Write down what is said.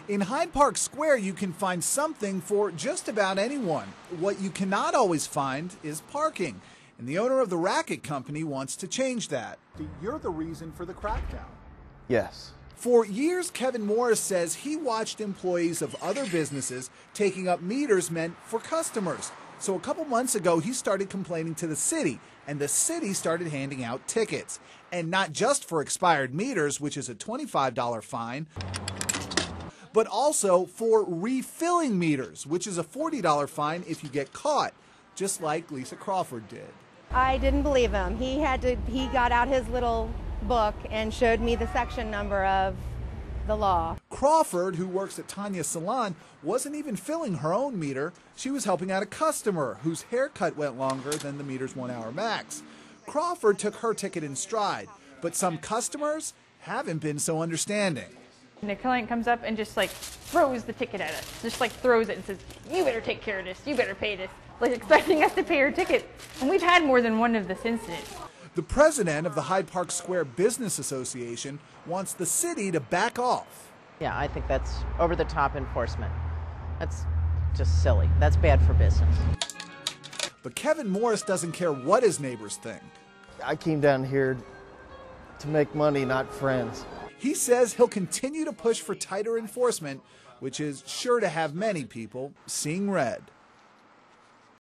In Hyde Park Square, you can find something for just about anyone. What you cannot always find is parking, and the owner of the racket company wants to change that. You're the reason for the crackdown. Yes. For years, Kevin Morris says he watched employees of other businesses taking up meters meant for customers. So a couple months ago, he started complaining to the city, and the city started handing out tickets. And not just for expired meters, which is a $25 fine, but also for refilling meters, which is a $40 fine if you get caught, just like Lisa Crawford did. I didn't believe him. He got out his little book and showed me the section number of the law. Crawford, who works at Tanya's salon, wasn't even filling her own meter. She was helping out a customer whose haircut went longer than the meter's 1 hour max. Crawford took her ticket in stride, but some customers haven't been so understanding. And the client comes up and just like throws the ticket at us, just like throws it and says, "You better take care of this, you better pay this," like expecting us to pay her ticket. And we've had more than one of this incident. The president of the Hyde Park Square Business Association wants the city to back off. Yeah, I think that's over-the-top enforcement. That's just silly. That's bad for business. But Kevin Morris doesn't care what his neighbors think. I came down here to make money, not friends. He says he'll continue to push for tighter enforcement, which is sure to have many people seeing red.